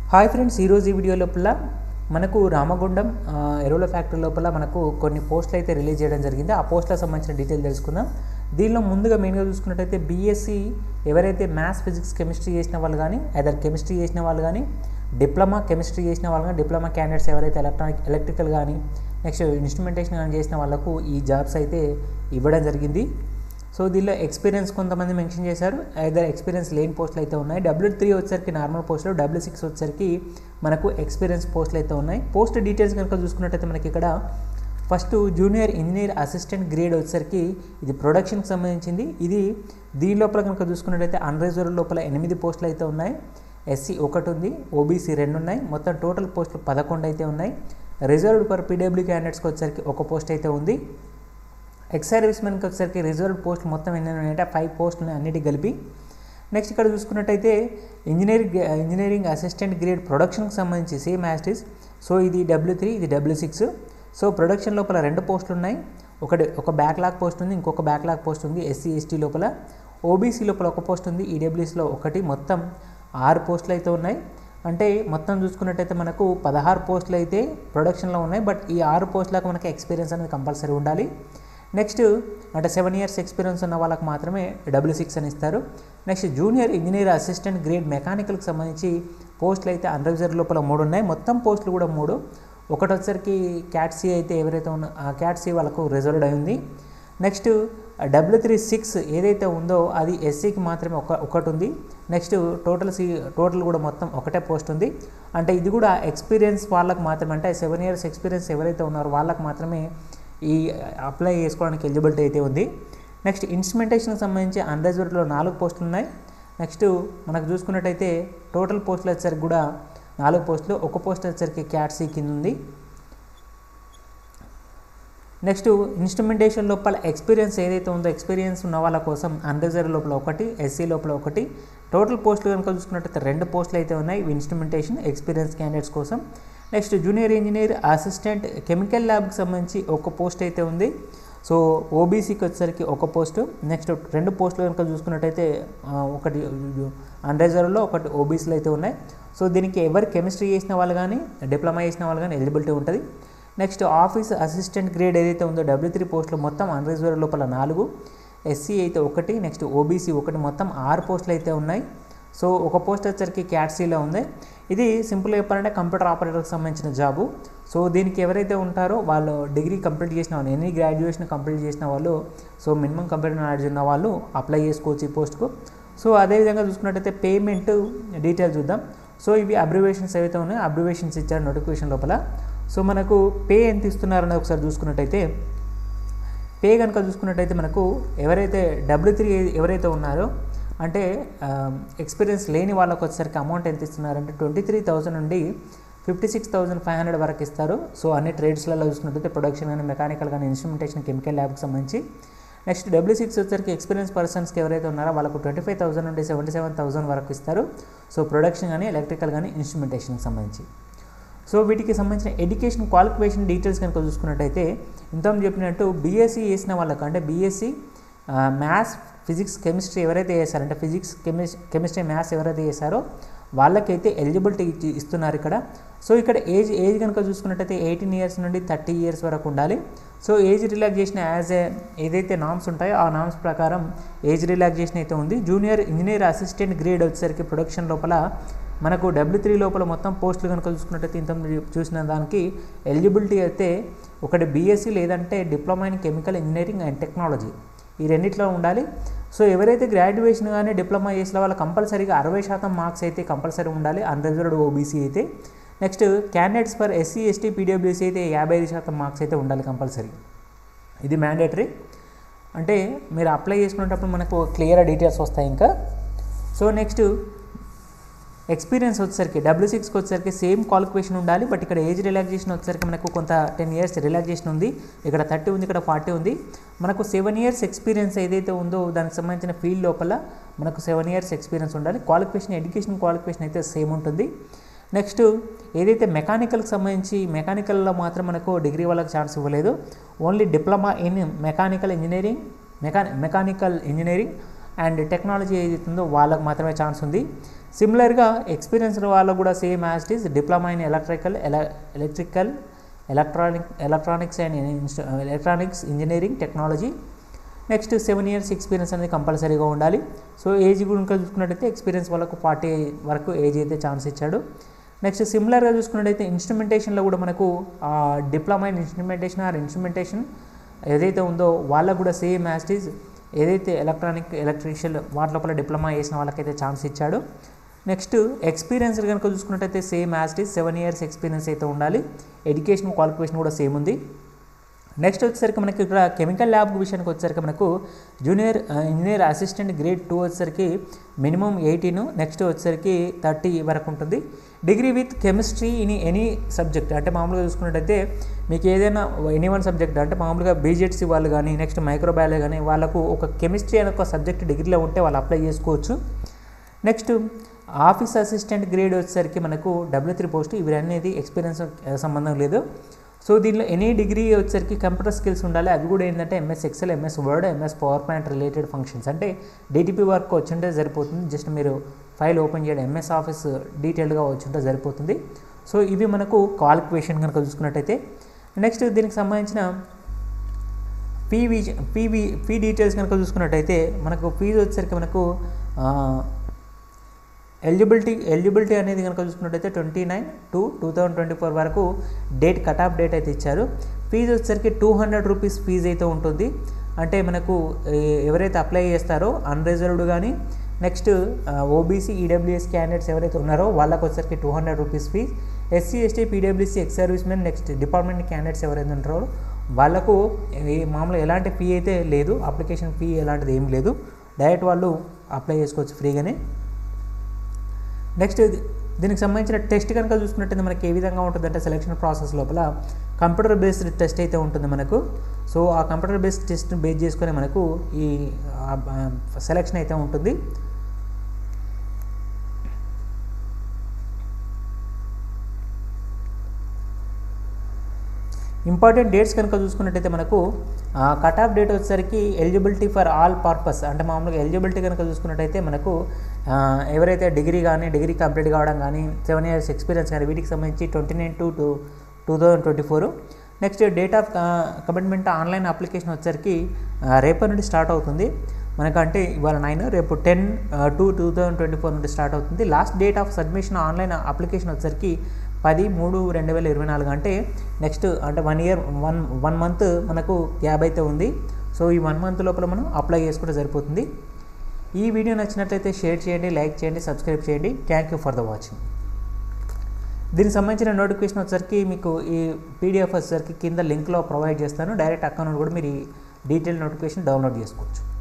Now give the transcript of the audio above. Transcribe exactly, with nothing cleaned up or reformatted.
Hi friends, ఈరోజు ఈ video లోపల మనకు రామగుండం ఎరువుల ఫ్యాక్టరీ లోపల మనకు కొన్ని పోస్టులు అయితే రిలీజ్ చేయడం జరిగింది. ఆ పోస్టులకు సంబంధించిన డీటెయిల్ తెలుసుకుందాం. దీనిలో ముందుగా మెయిన్గా చూసుకున్నట్టయితే బీఎస్సీ ఎవరైతే మ్యాథ్స్, ఫిజిక్స్, కెమిస్ట్రీ చేసిన వాళ్ళు కానీ, అదర్ కెమిస్ట్రీ చేసిన వాళ్ళు కానీ, డిప్లొమా కెమిస్ట్రీ చేసిన వాళ్ళు కానీ, డిప్లొమా క్యాండిడేట్స్ ఎవరైతే ఎలక్ట్రానిక్ ఎలక్ట్రికల్ కానీ, నెక్స్ట్ ఇన్స్ట్రుమెంటేషన్ కానీ చేసిన వాళ్ళకు ఈ జాబ్స్ అయితే ఇవ్వడం జరిగింది. సో దీనిలో ఎక్స్పీరియన్స్ కొంతమంది మెన్షన్ చేశారు, ఐదర్ ఎక్స్పీరియన్స్ లేని పోస్టులు అయితే ఉన్నాయి. డబ్ల్యూ త్రీ వచ్చేసరికి నార్మల్ పోస్టులు, డబ్ల్యూ సిక్స్ వచ్చేసరికి మనకు ఎక్స్పీరియన్స్ పోస్టులు అయితే ఉన్నాయి. పోస్ట్ డీటెయిల్స్ కనుక చూసుకున్నట్టయితే మనకి ఇక్కడ first junior engineer assistant grade వచ్చేసరికి ఇది ప్రొడక్షన్కి సంబంధించింది. ఇది దీని లోపల కనుక చూసుకున్నట్టయితే అన్రిజర్వ్డ్ లోపల ఎనిమిది పోస్టులు అయితే ఉన్నాయి. ఎస్సీ ఒకటి ఉంది, ఓబీసీ రెండు ఉన్నాయి. మొత్తం టోటల్ పోస్టులు పదకొండు అయితే ఉన్నాయి. రిజర్వ్డ్ ఫర్ పీడబ్ల్యూ క్యాండిడేట్స్కి వచ్చేసరికి ఒక పోస్ట్ అయితే ఉంది. ఎక్స్ సర్వీస్ మెన్కి వచ్చేసరికి రిజర్వ్డ్ పోస్ట్ మొత్తం ఎన్ని ఉన్నాయంటే ఫైవ్ పోస్టులు అన్నిటి కలిపి. నెక్స్ట్ ఇక్కడ చూసుకున్నట్టయితే ఇంజనీరింగ్ ఇంజనీరింగ్ అసిస్టెంట్ గ్రేడ్ ప్రొడక్షన్కి సంబంధించి సేమ్ యాస్టిస్. సో ఇది డబ్ల్యూ త్రీ, ఇది డబ్ల్యూ సిక్స్. సో ప్రొడక్షన్ లోపల రెండు పోస్టులు ఉన్నాయి. ఒకటి ఒక బ్యాక్లాగ్ పోస్ట్ ఉంది, ఇంకొక బ్యాక్లాగ్ పోస్ట్ ఉంది ఎస్సీ ఎస్టీ లోపల. ఓబీసీ లోపల ఒక పోస్ట్ ఉంది, ఈడబ్ల్యూఎస్లో ఒకటి. మొత్తం ఆరు పోస్టులు అయితే ఉన్నాయి. అంటే మొత్తం చూసుకున్నట్టయితే మనకు పదహారు పోస్టులు అయితే ప్రొడక్షన్లో ఉన్నాయి. బట్ ఈ ఆరు పోస్టులకు మనకి ఎక్స్పీరియన్స్ అనేది కంపల్సరీ ఉండాలి. నెక్స్ట్ అంటే సెవెన్ ఇయర్స్ ఎక్స్పీరియన్స్ ఉన్న వాళ్ళకి మాత్రమే డబ్ల్యూ సిక్స్ అని ఇస్తారు. Next junior engineer assistant grade మెకానికల్కి సంబంధించి పోస్టులు అయితే అన్రిజర్వ్డ్ లోపల మూడు ఉన్నాయి. మొత్తం పోస్టులు కూడా మూడు. ఒకటి వచ్చరికి క్యాట్ సి అయితే ఎవరైతే ఉన్న ఆ క్యాట్ సి వాళ్ళకు రిజర్వ్డ్ అయింది. నెక్స్ట్ డబ్ల్యూ త్రీ సిక్స్ ఏదైతే ఉందో అది ఎస్సీకి మాత్రమే ఒక ఒకటి ఉంది. నెక్స్ట్ టోటల్ సి టోటల్ కూడా మొత్తం ఒకటే పోస్ట్ ఉంది. అంటే ఇది కూడా ఎక్స్పీరియన్స్ వాళ్ళకి మాత్రమే, అంటే సెవెన్ ఇయర్స్ ఎక్స్పీరియన్స్ ఎవరైతే ఉన్నారో వాళ్ళకి మాత్రమే ఈ అప్లై చేసుకోవడానికి ఎలిజిబిలిటీ అయితే ఉంది. నెక్స్ట్ ఇన్స్ట్రుమెంటేషన్కి సంబంధించి అన్రిజర్వ్డ్లో నాలుగు పోస్టులు ఉన్నాయి. నెక్స్ట్ మనకు చూసుకున్నట్టయితే టోటల్ పోస్టులు వచ్చేసరికి కూడా నాలుగు పోస్టులు, ఒక పోస్ట్ వచ్చేసరికి క్యాట్ సి కింద ఉంది. నెక్స్ట్ ఇన్స్ట్రుమెంటేషన్ లోపల ఎక్స్పీరియన్స్ ఏదైతే ఉందో ఎక్స్పీరియన్స్ ఉన్న వాళ్ళ కోసం అన్రిజర్వ్డ్ లోపల ఒకటి, ఎస్సీ లోపల ఒకటి. టోటల్ పోస్టులు కనుక చూసుకున్నట్టయితే రెండు పోస్టులు అయితే ఉన్నాయి ఇన్స్ట్రుమెంటేషన్ ఎక్స్పీరియన్స్ క్యాండిడేట్స్ కోసం. Next junior engineer assistant chemical ల్యాబ్కి సంబంధించి ఒక పోస్ట్ అయితే ఉంది. సో ఓబీసీకి వచ్చేసరికి ఒక పోస్టు. నెక్స్ట్ రెండు పోస్టులు కనుక చూసుకున్నట్టయితే ఒకటి అన్రిజర్వ్డ్లో, ఒకటి ఓబీసీలో అయితే ఉన్నాయి. సో దీనికి ఎవరు కెమిస్ట్రీ చేసిన వాళ్ళు కానీ, డిప్లొమా చేసిన వాళ్ళు కానీ ఎలిజిబిలిటీ ఉంటుంది. నెక్స్ట్ ఆఫీస్ అసిస్టెంట్ గ్రేడ్ ఏదైతే ఉందో డబ్ల్యూ త్రీ పోస్టులు మొత్తం అన్రిజర్వ్డ్ లోపల నాలుగు, ఎస్సీ అయితే ఒకటి, నెక్స్ట్ ఓబీసీ ఒకటి, మొత్తం ఆరు పోస్టులు అయితే ఉన్నాయి. సో ఒక పోస్ట్ వచ్చరికి క్యాట్సీలో ఉంది. ఇది సింపుల్గా చెప్పాలంటే కంప్యూటర్ ఆపరేటర్కి సంబంధించిన జాబు. సో దీనికి ఎవరైతే ఉంటారో వాళ్ళు డిగ్రీ కంప్లీట్ చేసిన వాళ్ళు, ఎనీ గ్రాడ్యుయేషన్ కంప్లీట్ చేసిన వాళ్ళు, సో మినిమం కంప్యూటర్ నాలెడ్జ్ ఉన్న వాళ్ళు అప్లై చేసుకోవచ్చు ఈ పోస్ట్కు. సో అదేవిధంగా చూసుకున్నట్టయితే పేమెంట్ డీటెయిల్స్ చూద్దాం. సో ఇవి అబ్రివేషన్స్ ఏవైతే ఉన్నాయో అబ్రివేషన్స్ ఇచ్చారు నోటిఫికేషన్ లోపల. సో మనకు పే ఎంత ఇస్తున్నారనేది ఒకసారి చూసుకున్నట్టయితే పే కనుక చూసుకున్నట్టయితే మనకు ఎవరైతే డబ్ల్యూ త్రీ ఎవరైతే ఉన్నారో అంటే ఎక్స్పీరియన్స్ లేని వాళ్ళకి వచ్చేసరికి అమౌంట్ ఎంత ఇస్తున్నారంటే ట్వంటీ త్రీ థౌసండ్ నుండి fifty six thousand five hundred వరకు ఇస్తారు. సో అన్ని ట్రేడ్స్లలో చూసుకున్నట్టయితే ప్రొడక్షన్ కానీ, మెకానికల్ కానీ, ఇన్స్ట్రుమెంటేషన్, కెమికల్ ల్యాబ్కి సంబంధించి. నెక్స్ట్ డబ్ల్యూ సిక్స్ వచ్చేసరికి ఎక్స్పీరియన్స్ పర్సన్స్కి ఎవరైతే ఉన్నారో వాళ్ళకు ట్వంటీ ఫైవ్ థౌసండ్ నుండి సెవెంటీ సెవెన్ థౌసండ్ వరకు ఇస్తారు. సో ప్రొడక్షన్ కానీ, ఎలక్ట్రికల్ కానీ, ఇన్స్ట్రుమెంటేషన్కి సంబంధించి. సో వీటికి సంబంధించిన ఎడ్యుకేషన్ క్వాలిఫికేషన్ డీటెయిల్స్ కనుక చూసుకున్నట్టయితే ఇంతకుముందు చెప్పినట్టు బీఎస్సీ చేసిన వాళ్ళకు, అంటే బీఎస్సీ మ్యాథ్స్, ఫిజిక్స్, కెమిస్ట్రీ ఎవరైతే చేశారంటే ఫిజిక్స్, కెమిస్ కెమిస్ట్రీ, మ్యాథ్స్ ఎవరైతే చేశారో వాళ్ళకైతే ఎలిజిబిలిటీ ఇస్తున్నారు ఇక్కడ. సో ఇక్కడ ఏజ్ ఏజ్ కనుక చూసుకున్నట్టయితే ఎయిటీన్ ఇయర్స్ నుండి థర్టీ ఇయర్స్ వరకు ఉండాలి. So age relaxation as a ఏదైతే నామ్స్ ఉంటాయో ఆ నామ్స్ ప్రకారం ఏజ్ రిలాక్సేషన్ అయితే ఉంది. జూనియర్ ఇంజనీర్ అసిస్టెంట్ గ్రేడ్ వచ్చేసరికి ప్రొడక్షన్ లోపల మనకు డబ్ల్యూ త్రీ లోపల మొత్తం పోస్టులు కనుక చూసుకున్నట్టయితే ఇంత చూసిన దానికి ఎలిజిబిలిటీ అయితే ఒకటి బీఎస్సీ లేదంటే diploma in chemical engineering and technology, ఈ రెండిట్లో ఉండాలి. సో ఎవరైతే గ్రాడ్యుయేషన్ కానీ డిప్లొమా చేసిన వాళ్ళు కంపల్సరీగా అరవై శాతం మార్క్స్ అయితే కంపల్సరీ ఉండాలి అన్రిజర్వ్డ్ ఓబీసీ అయితే. Next candidates for SC ST PWC అయితే యాభై ఐదు శాతం మార్క్స్ అయితే ఉండాలి కంపల్సరీ. ఇది మ్యాండేటరీ. అంటే మీరు అప్లై చేసుకునేటప్పుడు మనకు క్లియర్ డీటెయిల్స్ వస్తాయి ఇంకా. సో నెక్స్ట్ ఎక్స్పీరియన్స్ వచ్చేసరికి డబ్ల్యూ సిక్స్కి వచ్చేసరికి సేమ్ క్వాలిఫికేషన్ ఉండాలి. బట్ ఇక్కడ ఏజ్ రిలాక్సేషన్ వచ్చేసరికి మనకు కొంత టెన్ ఇయర్స్ రిలాక్సేషన్ ఉంది. ఇక్కడ థర్టీ ఉంది, ఇక్కడ ఫార్టీ ఉంది. మనకు సెవెన్ ఇయర్స్ ఎక్స్పీరియన్స్ ఏదైతే ఉందో దానికి సంబంధించిన ఫీల్డ్ లోపల మనకు సెవెన్ ఇయర్స్ ఎక్స్పీరియన్స్ ఉండాలి. క్వాలిఫికేషన్ ఎడ్యుకేషన్ క్వాలిఫికేషన్ అయితే సేమ్ ఉంటుంది. నెక్స్ట్ ఏదైతే మెకానికల్కి సంబంధించి మెకానికల్లో మాత్రం మనకు డిగ్రీ వాళ్ళకి ఛాన్స్ ఇవ్వలేదు. Only diploma in mechanical engineering mecha mechanical engineering and technology ఏదైతుందో వాళ్ళకు మాత్రమే ఛాన్స్ ఉంది. సిమిలర్గా ఎక్స్పీరియన్స్ వాళ్ళకు కూడా same as it is diploma in electrical el electrical electronic electronics and electronics engineering technology. Next seven years experience అనేది కంపల్సరీగా ఉండాలి. సో ఏజ్ గురించి చూసుకున్నట్టయితే ఎక్స్పీరియన్స్ వాళ్ళకు ఫార్టీ వరకు ఏజ్ అయితే ఛాన్స్ ఇచ్చాడు. నెక్స్ట్ సిమిలర్గా చూసుకున్నట్టయితే ఇన్స్ట్రుమెంటేషన్లో కూడా మనకు diploma in instrumentation or instrumentation ఏదైతే ఉందో వాళ్ళకు కూడా సేమ్ యాజ్ ఇట్ ఈస్ ఏదైతే ఎలక్ట్రానిక్ ఎలక్ట్రీషియన్ వాటి లోపల డిప్లొమా చేసిన వాళ్ళకైతే ఛాన్స్ ఇచ్చాడు. నెక్స్ట్ ఎక్స్పీరియన్స్ కనుక చూసుకున్నట్టయితే same as it is seven years experience అయితే ఉండాలి. ఎడ్యుకేషన్ క్వాలిఫికేషన్ కూడా సేమ్ ఉంది. నెక్స్ట్ వచ్చేసరికి మనకి ఇక్కడ కెమికల్ ల్యాబ్ విషయానికి వచ్చేసరికి మనకు junior engineer assistant grade two వచ్చేసరికి మినిమం ఎయిటీన్, నెక్స్ట్ వచ్చేసరికి థర్టీ వరకు ఉంటుంది. Degree with chemistry in any subject అంటే మామూలుగా చూసుకున్నట్టయితే మీకు ఏదైనా ఎనీ వన్ సబ్జెక్ట్ అంటే మామూలుగా బీజెడ్సీ వాళ్ళు కానీ నెక్స్ట్ మైక్రోబయాలజీ కానీ వాళ్ళకు ఒక కెమిస్ట్రీ అనే ఒక సబ్జెక్ట్ డిగ్రీలో ఉంటే వాళ్ళు అప్లై చేసుకోవచ్చు. నెక్స్ట్ ఆఫీస్ అసిస్టెంట్ గ్రేడ్ వచ్చేసరికి మనకు డబ్ల్యూ త్రీ పోస్ట్ ఇవి అనేది ఎక్స్పీరియన్స్ సంబంధం లేదు. సో దీనిలో ఎనీ డిగ్రీ వచ్చేసరికి కంప్యూటర్ స్కిల్స్ ఉండాలి. అవి కూడా ఏంటంటే MS Excel, MS Word, MS PowerPoint related functions అంటే డిటిపి వర్క్ వచ్చింటే సరిపోతుంది. జస్ట్ మీరు ఫైల్ ఓపెన్ చేయడం ఎంఎస్ ఆఫీస్ డీటెయిల్గా వచ్చింటే సరిపోతుంది. సో ఇవి మనకు క్వాలిఫికేషన్ కనుక చూసుకున్నట్టయితే. నెక్స్ట్ దీనికి సంబంధించిన ఫీ ఫీ ఫీ డీటెయిల్స్ కనుక చూసుకున్నట్టయితే మనకు ఫీజు వచ్చేసరికి మనకు ఎలిజిబిలిటీ ఎలిజిబిలిటీ అనేది కనుక చూసుకున్నట్టయితే twenty nine two two thousand twenty four వరకు డేట్ కట్ ఆఫ్ డేట్ అయితే ఇచ్చారు. ఫీజు వచ్చేసరికి టూ హండ్రెడ్ రూపీస్ ఫీజు అయితే ఉంటుంది. అంటే మనకు ఎవరైతే అప్లై చేస్తారో అన్రిజర్వ్డ్ కానీ నెక్స్ట్ ఓబీసీ ఈడబ్ల్యూఎస్ క్యాండిడేట్స్ ఎవరైతే ఉన్నారో వాళ్ళకి వచ్చేసరికి two hundred rupees fees. SC ST PWC ex servicemen next department candidates ఎవరైతే ఉంటారో వాళ్ళకు మామూలుగా ఎలాంటి ఫీ అయితే లేదు, అప్లికేషన్ ఫీ ఎలాంటిది ఏం లేదు, డైరెక్ట్ వాళ్ళు అప్లై చేసుకోవచ్చు ఫ్రీగానే. నెక్స్ట్ దీనికి సంబంధించిన టెస్ట్ కనుక చూసుకున్నట్టయితే మనకి ఏ విధంగా ఉంటుందంటే సెలక్షన్ ప్రాసెస్ లోపల కంప్యూటర్ బేస్డ్ టెస్ట్ అయితే ఉంటుంది మనకు. సో ఆ కంప్యూటర్ బేస్డ్ టెస్ట్ బేస్ చేసుకొని మనకు ఈ సెలక్షన్ అయితే ఉంటుంది. ఇంపార్టెంట్ డేట్స్ కనుక చూసుకున్నట్టయితే మనకు కట్ ఆఫ్ డేట్ వచ్చేసరికి ఎలిజిబిలిటీ ఫర్ ఆల్ పర్పస్ అంటే మామూలుగా ఎలిజిబిలిటీ కనుక చూసుకున్నట్టయితే మనకు ఎవరైతే డిగ్రీ కానీ డిగ్రీ కంప్లీట్ కావడం కానీ సెవెన్ ఇయర్స్ ఎక్స్పీరియన్స్ కానీ వీటికి సంబంధించి twenty nine two two two thousand twenty four. Next date of commitment online application వచ్చేసరికి రేపటి నుండి స్టార్ట్ అవుతుంది మనకంటే ఇవాళ నైన్ రేపు ten two two thousand twenty four నుండి స్టార్ట్ అవుతుంది. Last date of submission online application వచ్చేసరికి పది మూడు రెండు వేల ఇరవై నాలుగు అంటే నెక్స్ట్ అంటే one year one one month మనకు గ్యాప్ అయితే ఉంది. సో ఈ వన్ మంత్ లోపల మనం అప్లై చేసుకుంటే సరిపోతుంది. ఈ వీడియో నచ్చినట్లయితే షేర్ చేయండి, లైక్ చేయండి, సబ్స్క్రైబ్ చేయండి. Thank you for the watching. దీనికి సంబంధించిన నోటిఫికేషన్ వచ్చేసరికి మీకు ఈ పీడిఎఫ్ వచ్చేసరికి కింద లింక్లో ప్రొవైడ్ చేస్తాను. డైరెక్ట్ అకౌంట్ కూడా మీరు ఈ డీటెయిల్ నోటిఫికేషన్ డౌన్లోడ్ చేసుకోవచ్చు.